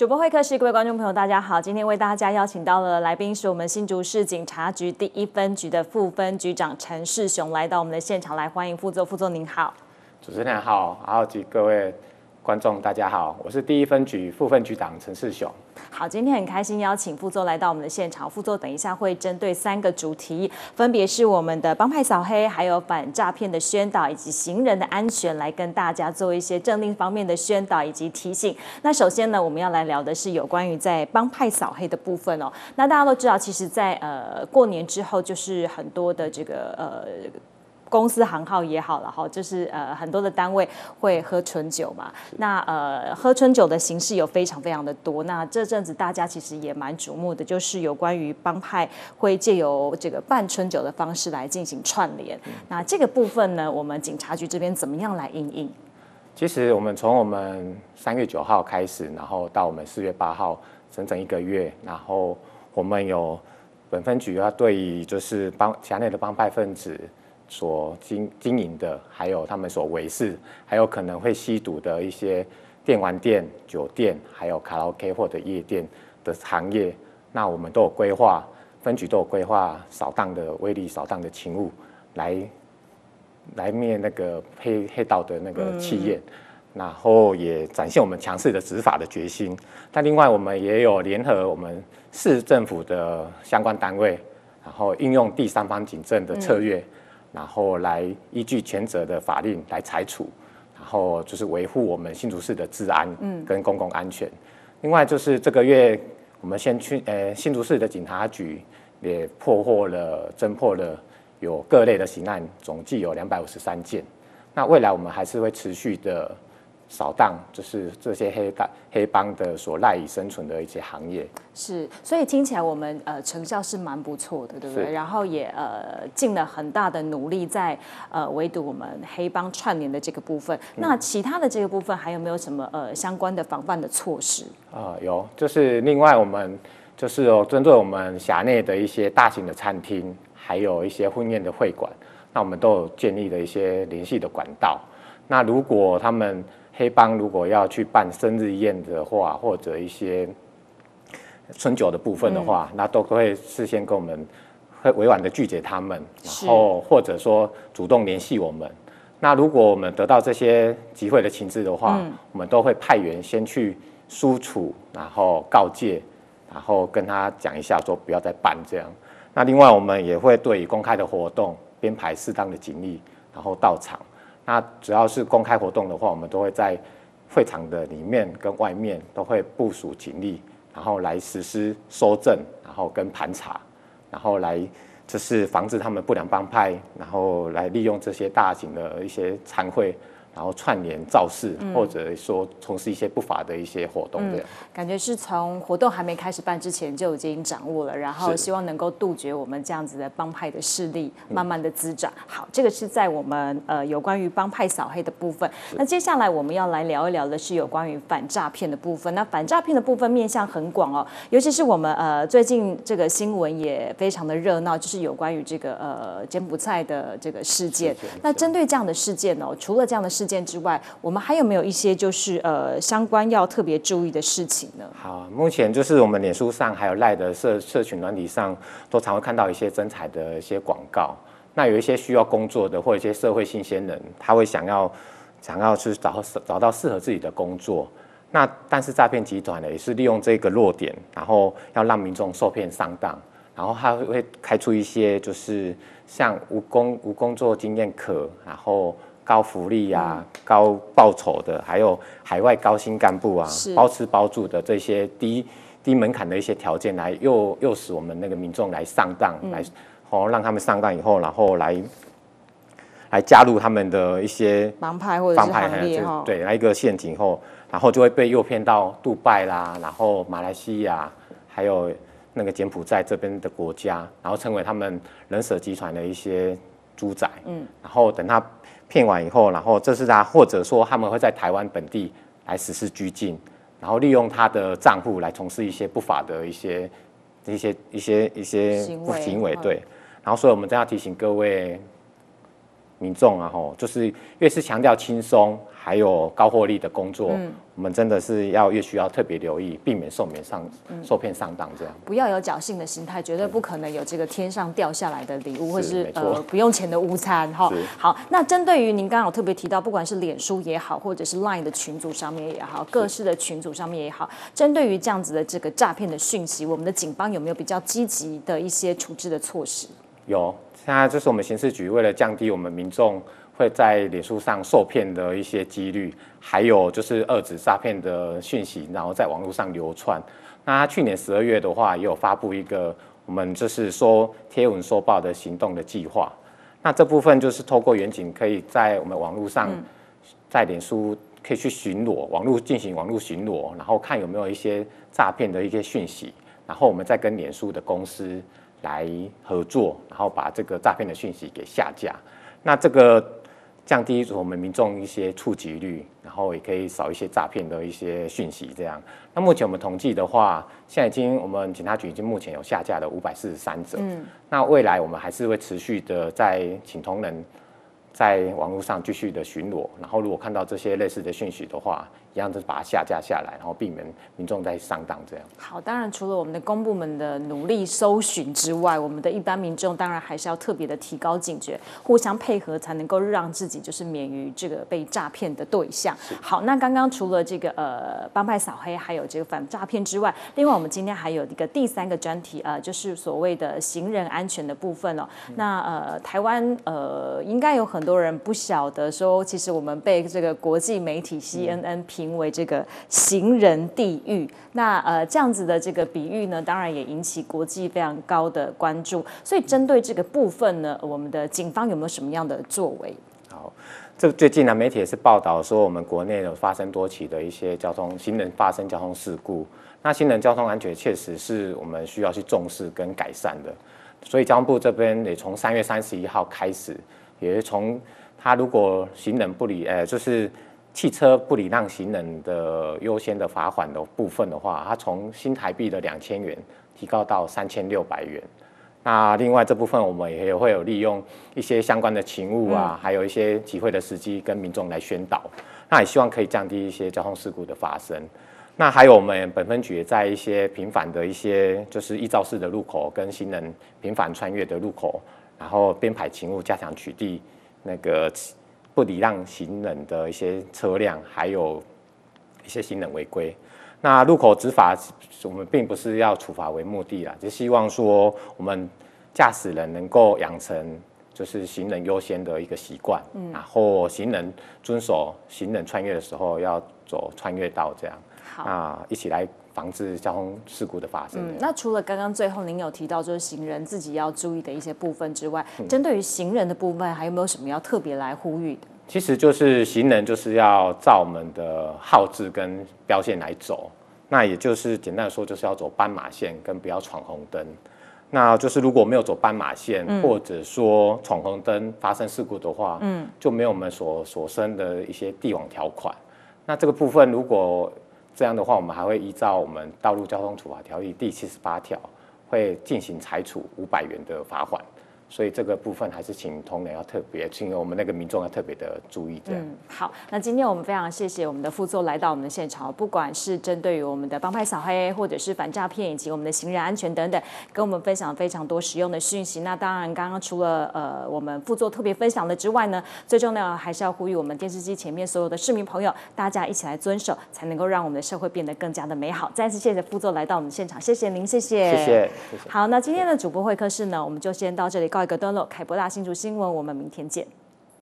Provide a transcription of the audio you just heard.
主播会客室，各位观众朋友，大家好。今天为大家邀请到了来宾是我们新竹市警察局第1分局的副分局长陈世雄，来到我们的现场来欢迎副座。副座您好。 主持人好，然后及各位观众大家好，我是第1分局副分局长陈世雄。 好，今天很开心邀请副座来到我们的现场。副座等一下会针对3个主题，分别是我们的帮派扫黑，还有反诈骗的宣导，以及行人的安全，来跟大家做一些政令方面的宣导以及提醒。那首先呢，我们要来聊的是有关于在帮派扫黑的部分哦。那大家都知道，其实在过年之后，就是很多的这个公司行号也好了哈，就是很多的单位会喝春酒嘛。那喝春酒的形式有非常非常的多。那这阵子大家其实也蛮瞩目的，就是有关于帮派会借由这个办春酒的方式来进行串联。那这个部分呢，我们警察局这边怎么样来因应？ 其实我们从我们3月9号开始，然后到我们4月8号，整整1个月，然后我们有本分局要对于就是辖内的帮派分子所经营的，还有他们所维持，还有可能会吸毒的一些电玩店、酒店，还有卡拉 OK 或者夜店的行业，那我们都有规划，分局都有规划扫荡的威力、扫荡的勤务，来灭那个黑道的那个企业，然后也展现我们强势的执法的决心。但另外，我们也有联合我们市政府的相关单位，然后运用第三方警政的策略。然后来依据前者的法令来裁处，然后就是维护我们新竹市的治安跟公共安全。另外就是这个月我们新竹市的警察局也侦破了有各类的刑案，总计有253件。那未来我们还是会持续的扫荡，就是这些黑帮的所赖以生存的一些行业。 是，所以听起来我们成效是蛮不错的，对不对？然后也尽了很大的努力在围堵我们黑帮串联的这个部分。那其他的这个部分还有没有什么相关的防范的措施？ 有，就是另外我们就是有针对我们辖内的一些大型的餐厅，还有一些婚宴的会馆，那我们都有建立了一些联系的管道。那如果他们黑帮如果要去办生日宴的话，或者一些春酒的部分的话，那都会事先跟我们会委婉的拒绝他们，然后或者说主动联系我们。那如果我们得到这些集会的情资的话，我们都会派员先去疏处，然后告诫，然后跟他讲一下说不要再办这样。那另外我们也会对于公开的活动编排适当的警力，然后到场。那只要是公开活动的话，我们都会在会场的里面跟外面都会部署警力，然后来实施搜证，然后跟盘查，然后来就是防止他们不良帮派，然后来利用这些大型的一些餐会，然后串联造势，或者说从事一些不法的一些活动这样。 感觉是从活动还没开始办之前就已经掌握了，然后希望能够杜绝我们这样子的帮派的势力慢慢的滋长。好，这个是在我们有关于帮派扫黑的部分。那接下来我们要来聊一聊的是有关于反诈骗的部分。那反诈骗的部分面向很广哦，尤其是我们最近这个新闻也非常的热闹，就是有关于这个柬埔寨的这个事件。那针对这样的事件哦，除了这样的事件之外，我们还有没有一些就是相关要特别注意的事情呢？ 好，目前就是我们脸书上还有赖的社群软体上，都常会看到一些征才的一些广告。那有一些需要工作的或者一些社会新鲜人，他会想要去找到适合自己的工作。那但是诈骗集团呢，也是利用这个弱点，然后要让民众受骗上当，然后他会开出一些就是像无工作经验可，然后高福利啊、高报酬的，还有海外高薪干部啊，包吃包住的这些低门槛的一些条件，来诱使我们那个民众来上当，让他们上当以后，然后来加入他们的一些帮派或者是行列哈， 对，来一个陷阱后，然后就会被诱骗到杜拜啦，然后马来西亚，还有那个柬埔寨这边的国家，然后成为他们人蛇集团的一些猪仔，然后等他骗完以后，然后这是他，或者说他们会在台湾本地来实施拘禁，然后利用他的账户来从事一些不法的一些行为，对。然后所以我们真要提醒各位民众啊，就是越是强调轻松还有高获利的工作，我们真的是越需要特别留意，避免受骗上当这样。 不要有侥幸的心态，绝对不可能有这个天上掉下来的礼物，或是不用钱的午餐哈。好，那针对于您刚刚有特别提到，不管是脸书也好，或者是 LINE 的群组上面也好，各式的群组上面也好，针对于这样子的这个诈骗的讯息，我们的警方有没有比较积极的一些处置的措施？ 有，现在就是我们刑事局为了降低我们民众会在脸书上受骗的一些几率，还有就是遏制诈骗的讯息，然后在网络上流窜。那去年12月的话，也有发布一个我们就是说贴文收报的行动的计划。那这部分就是透过远警可以在我们网络上，在脸书可以去巡逻，进行网络巡逻，然后看有没有一些诈骗的一些讯息，然后我们再跟脸书的公司来合作，然后把这个诈骗的讯息给下架。那这个降低我们民众一些触及率，然后也可以少一些诈骗的一些讯息。这样，那目前我们统计的话，现在我们警察局目前有下架了543则。那未来我们还是会持续的请同仁在网络上继续的巡逻，然后如果看到这些类似的讯息的话，一样就是把它下架下来，然后避免民众在上当这样。 好，当然除了我们的公部门的努力搜寻之外，我们的一般民众当然还是要特别的提高警觉，互相配合才能够让自己就是免于这个被诈骗的对象。好，那刚刚除了这个帮派扫黑，还有这个反诈骗之外，另外我们今天还有一个第3个专题，就是所谓的行人安全的部分哦。那台湾应该有很多人不晓得说，其实我们被这个国际媒体 CNN 评为这个行人地狱。那这样子的这个比喻呢，当然也引起国际非常高的关注。所以针对这个部分呢，我们的警方有没有什么样的作为？ 好，这最近呢，媒体也是报道说，我们国内有发生多起的一些行人发生交通事故。那行人交通安全确实是我们需要去重视跟改善的。所以交通部这边也从3月31号开始，也是从他如果行人就是汽车不礼让行人的优先的罚款的部分的话，它从新台币的2000元提高到3600元。那另外这部分我们也会有利用一些相关的勤务啊，还有一些集会的时机跟民众来宣导，那也希望可以降低一些交通事故的发生。那还有我们本分局也在一些频繁的一些就是依照式的路口跟行人频繁穿越的路口，然后编排勤务，加强取缔那个不礼让行人的一些车辆，还有一些行人违规。那路口执法，我们并不是要处罚为目的啦，只希望说我们驾驶人能够养成就是行人优先的一个习惯，然后行人遵守行人穿越的时候要走穿越道这样。那一起来防治交通事故的发生。 那除了刚刚最后您有提到就是行人自己要注意的一些部分之外，针对于行人的部分，还有没有什么要特别来呼吁的？ 其实就是行人就是要照我们的号志跟标线来走，那也就是简单的说，就是要走斑马线跟不要闯红灯。那就是如果没有走斑马线，或者说闯红灯发生事故的话，就没有我们所生的一些地网条款。那这个部分如果这样的话，我们还会依照我们《道路交通处罚条例》第78条，会进行裁处500元的罚款。所以这个部分还是请同仁要特别，请我们那个民众要特别的注意这样。 好，那今天我们非常谢谢我们的副座来到我们的现场，不管是针对于我们的帮派扫黑，或者是反诈骗，以及我们的行人安全等等，跟我们分享非常多实用的讯息。那当然，刚刚除了我们副座特别分享的之外呢，最重要还是要呼吁我们电视机前面所有的市民朋友，大家一起来遵守，才能够让我们的社会变得更加的美好。再次谢谢副座来到我们的现场，谢谢您，谢谢。 谢谢。 好，那今天的主播会客室呢，我们就先到这里告一个段落。凯博大新竹新闻，我们明天见。